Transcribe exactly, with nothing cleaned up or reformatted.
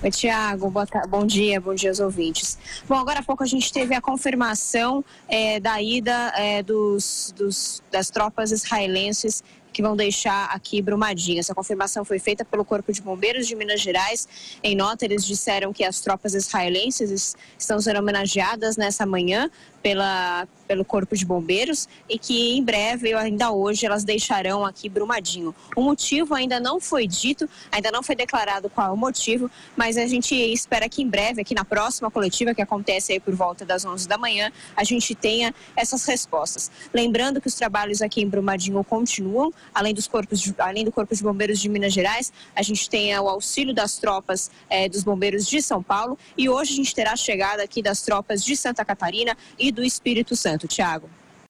Oi, Tiago, bom dia, bom dia aos ouvintes. Bom, agora há pouco a gente teve a confirmação é, da ida é, dos, dos, das tropas israelenses que vão deixar aqui Brumadinho. Essa confirmação foi feita pelo Corpo de Bombeiros de Minas Gerais. Em nota, eles disseram que as tropas israelenses estão sendo homenageadas nessa manhã pela, pelo Corpo de Bombeiros e que em breve, ainda hoje, elas deixarão aqui Brumadinho. O motivo ainda não foi dito, ainda não foi declarado qual é o motivo, mas a gente espera que em breve, aqui na próxima coletiva, que acontece aí por volta das onze da manhã, a gente tenha essas respostas. Lembrando que os trabalhos aqui em Brumadinho continuam. Além, dos corpos de, além do Corpo de Bombeiros de Minas Gerais, a gente tem o auxílio das tropas eh, dos bombeiros de São Paulo e hoje a gente terá a chegada aqui das tropas de Santa Catarina e do Espírito Santo. Tiago.